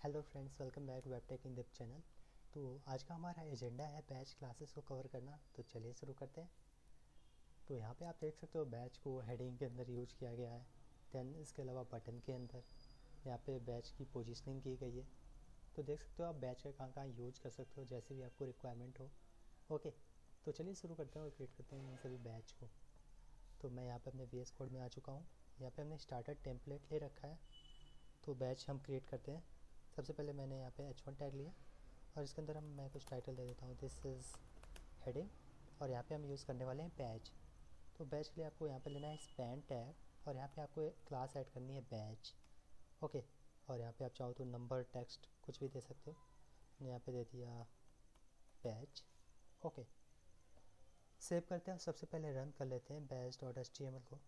Hello friends, welcome back वेबटेक in deep channel. तो आज का हमारा एजेंडा है बैच क्लासेस को कवर करना। तो चलिए शुरू करते हैं। तो यहाँ पे आप देख सकते हो बैच को हेडिंग के अंदर यूज किया गया है। देन इसके अलावा बटन के अंदर यहाँ पे बैच की पोजीशनिंग की गई है। तो देख सकते हो आप बैच का कहाँ कहाँ यूज कर सकते हो जैसे भी आपको रिक्वायरमेंट हो। ओके, तो चलिए शुरू करते हैं और क्रिएट करते हैं इन सभी बैच को। तो मैं यहाँ पे अपने VS कोड में आ चुका हूँ। यहाँ पे हमने स्टार्टर टेम्पलेट ले रखा है। तो बैच हम क्रिएट करते हैं। सबसे पहले मैंने यहाँ पे H1 टैग लिया और इसके अंदर मैं कुछ टाइटल दे देता हूँ, दिस इज़ हेडिंग। और यहाँ पे हम यूज़ करने वाले हैं बैच। तो बैच के लिए आपको यहाँ पे लेना है स्पैन टैग और यहाँ पे आपको एक क्लास ऐड करनी है बैच। ओके, और यहाँ पे आप चाहो तो नंबर टेक्स्ट कुछ भी दे सकते हो। मैंने यहाँ पे दे दिया बैच। ओके, सेव करते हैं और सबसे पहले रन कर लेते हैं बैच.html को।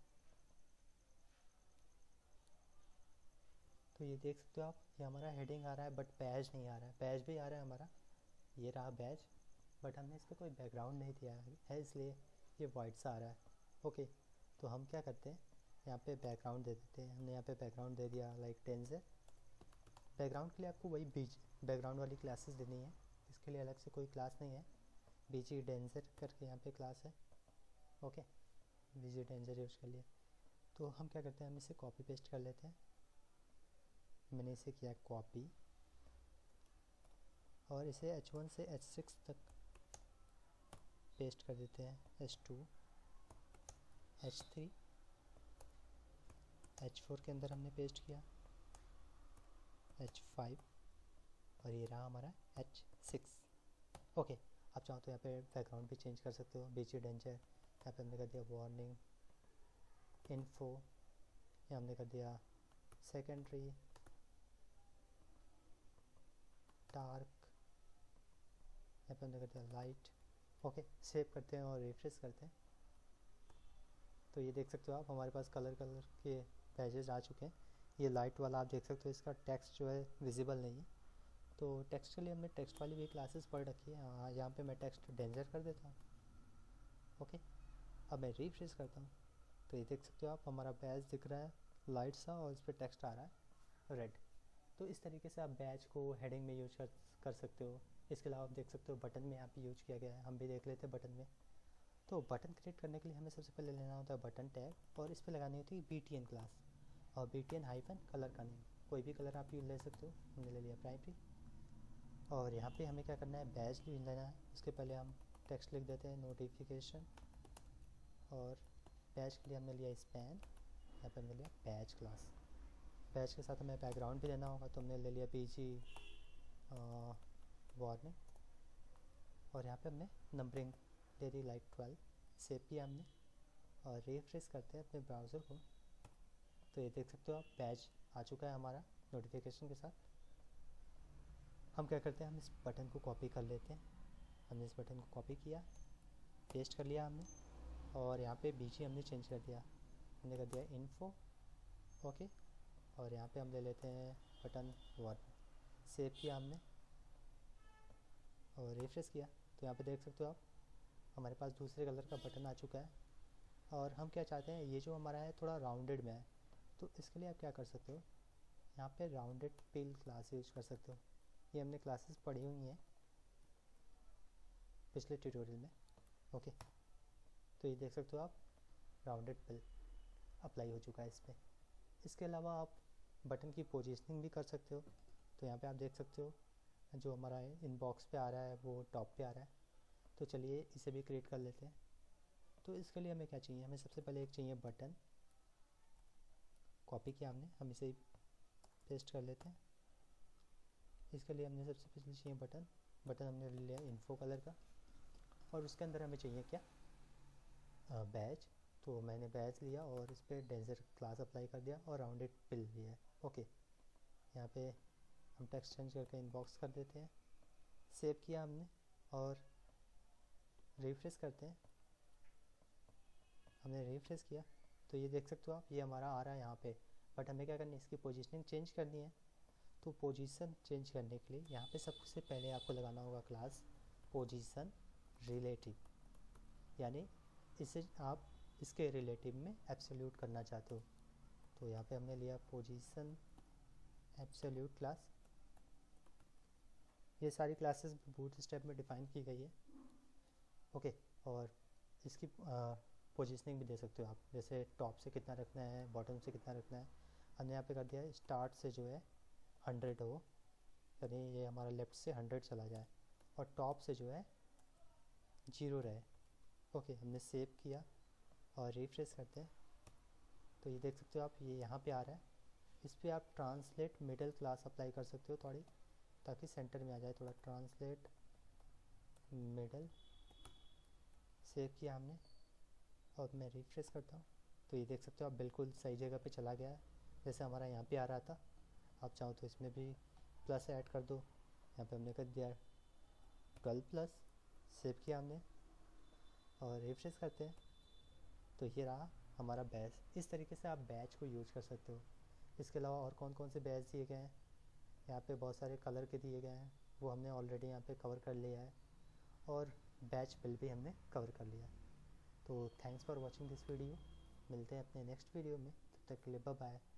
तो ये देख सकते हो आप, ये हमारा हेडिंग आ रहा है बट बैच नहीं आ रहा है। बैच भी आ रहा है हमारा, ये रहा बैच, बट हमने इस पर कोई बैकग्राउंड नहीं दिया है इसलिए ये वाइट सा आ रहा है। ओके, तो हम क्या करते हैं, यहाँ पे बैकग्राउंड दे देते हैं। हमने यहाँ पे बैकग्राउंड दे दिया लाइक डेंजर। बैकग्राउंड के लिए आपको वही बीच बैकग्राउंड वाली क्लासेस देनी है, इसके लिए अलग से कोई क्लास नहीं है। बीजी डेंजर करके यहाँ पे क्लास है। ओके, बीजी डेंजर यूज कर लिया। तो हम क्या करते हैं, हम इसे कॉपी पेस्ट कर लेते हैं। मैंने इसे किया कॉपी और इसे H1 से H6 तक पेस्ट कर देते हैं। H2 H3 H4 के अंदर हमने पेस्ट किया, H5 और ये रहा हमारा H6। ओके, आप चाहो तो यहाँ पे बैकग्राउंड भी चेंज कर सकते हो। बीजी डेंजर यहाँ पे हमने कर दिया वार्निंग इन्फो, यहाँ हमने कर दिया सेकेंडरी डार्क, यहाँ पे हमने कर दिया लाइट। ओके, सेव करते हैं और रिफ्रेश करते हैं। तो ये देख सकते हो आप, हमारे पास कलर के पैजेज आ चुके हैं। ये लाइट वाला आप देख सकते हो, इसका टेक्स्ट जो है विजिबल नहीं है। तो टेक्स्ट के लिए हमने टेक्स्ट वाली भी क्लासेस पढ़ रखी है। हाँ, यहाँ पे मैं टेक्स्ट डेंजर कर देता हूँ। ओके, अब मैं रिफ्रेश करता हूँ। तो ये देख सकते हो आप, हमारा बैच दिख रहा है लाइट सा और इस पर टेक्स्ट आ रहा है रेड। तो इस तरीके से आप बैच को हेडिंग में यूज कर सकते हो। इसके अलावा आप देख सकते हो बटन में यहाँ पे यूज किया गया है। हम भी देख लेते हैं बटन में। तो बटन क्रिएट करने के लिए हमें सबसे पहले लेना होता है बटन टैग और इस पर लगानी होती है BTN क्लास और BTN हाइफन कलर का नेम। कोई भी कलर आप ले सकते हो, हमने ले लिया प्राइमरी। और यहाँ पे हमें क्या करना है, बैच भी लेना है। उसके पहले हम टेक्स्ट लिख देते हैं नोटिफिकेशन और बैच के लिए हमने लिया स्पैन, यहाँ पे हमने लिया बैच क्लास। बैच के साथ हमें बैकग्राउंड भी देना होगा तो हमने ले लिया BG वार्निंग और यहाँ पे हमने नंबरिंग दे दी लाइक 12। सेव किया हमने और रिफ्रेश करते हैं अपने ब्राउज़र को। तो ये देख सकते हो आप, बैच आ चुका है हमारा नोटिफिकेशन के साथ। हम क्या करते हैं, हम इस बटन को कॉपी कर लेते हैं। हमने इस बटन को कॉपी किया, पेस्ट कर लिया हमने और यहाँ पे BG हमने चेंज कर दिया, हमने कर दिया इन्फो। ओके, और यहाँ पे हम ले लेते हैं बटन वन। सेव किया हमने और रिफ्रेश किया। तो यहाँ पे देख सकते हो आप, हमारे पास दूसरे कलर का बटन आ चुका है। और हम क्या चाहते हैं, ये जो हमारा है थोड़ा राउंडेड में है। तो इसके लिए आप क्या कर सकते हो, यहाँ पे राउंडेड पिल क्लास यूज कर सकते हो। ये हमने क्लासेस पढ़ी हुई हैं पिछले ट्यूटोरियल में। ओके, तो ये देख सकते हो आप, राउंडेड पिल अप्लाई हो चुका है इस पर। इसके अलावा आप बटन की पोजीशनिंग भी कर सकते हो। तो यहाँ पे आप देख सकते हो, जो हमारा इनबॉक्स पे आ रहा है वो टॉप पे आ रहा है। तो चलिए इसे भी क्रिएट कर लेते हैं। तो इसके लिए हमें क्या चाहिए, हमें सबसे पहले एक चाहिए बटन। कॉपी किया हमने, हम इसे पेस्ट कर लेते हैं। इसके लिए हमने सबसे पहले चाहिए बटन। बटन हमने ले लिया इन्फो कलर का और उसके अंदर हमें चाहिए क्या, बैच। तो मैंने बैच लिया और इस पर डेंजर क्लास अप्लाई कर दिया और राउंडेड पिल भी है। ओके, यहाँ पे हम टेक्स्ट चेंज करके इनबॉक्स कर देते हैं। सेव किया हमने और रिफ्रेश करते हैं। हमने रिफ्रेश किया तो ये देख सकते हो आप, ये हमारा आ रहा है यहाँ पे। बट हमें क्या करनी है, इसकी पोजीशनिंग चेंज करनी है। तो पोजीशन चेंज करने के लिए यहाँ पे सबसे पहले आपको लगाना होगा क्लास पोजीशन रिलेटिव, यानी इसे आप इसके रिलेटिव में एब्सोल्यूट करना चाहते हो। तो यहाँ पे हमने लिया पोजीशन एब्सोल्यूट क्लास ये सारी क्लासेस बूटस्ट्रैप में डिफाइन की गई है। ओके, और इसकी पोजीशनिंग भी दे सकते हो आप, जैसे टॉप से कितना रखना है, बॉटम से कितना रखना है। हमने यहाँ पे कर दिया है स्टार्ट से जो है 100 हो, यानी ये हमारा लेफ़्ट से 100 चला जाए, और टॉप से जो है 0 रहे। ओके, हमने सेव किया और रिफ्रेश करते हैं तो ये देख सकते हो आप, ये यहाँ पे आ रहा है। इस पर आप ट्रांसलेट मिडिल क्लास अप्लाई कर सकते हो थोड़ी, ताकि सेंटर में आ जाए थोड़ा। ट्रांसलेट मिडल, सेव किया हमने और मैं रिफ्रेश करता हूँ तो ये देख सकते हो आप, बिल्कुल सही जगह पे चला गया है जैसे हमारा यहाँ पे आ रहा था। आप चाहो तो इसमें भी प्लस ऐड कर दो। यहाँ पे हमने कर दिया 12+, सेव किया हमने और रिफ्रेश करते हैं तो ये रहा हमारा बैच। इस तरीके से आप बैच को यूज कर सकते हो। इसके अलावा और कौन कौन से बैच दिए गए हैं, यहाँ पे बहुत सारे कलर के दिए गए हैं, वो हमने ऑलरेडी यहाँ पे कवर कर लिया है, और बैच बिल भी हमने कवर कर लिया है। तो thanks for watching this video. मिलते हैं अपने नेक्स्ट वीडियो में, तब तक के लिए बाय बाय।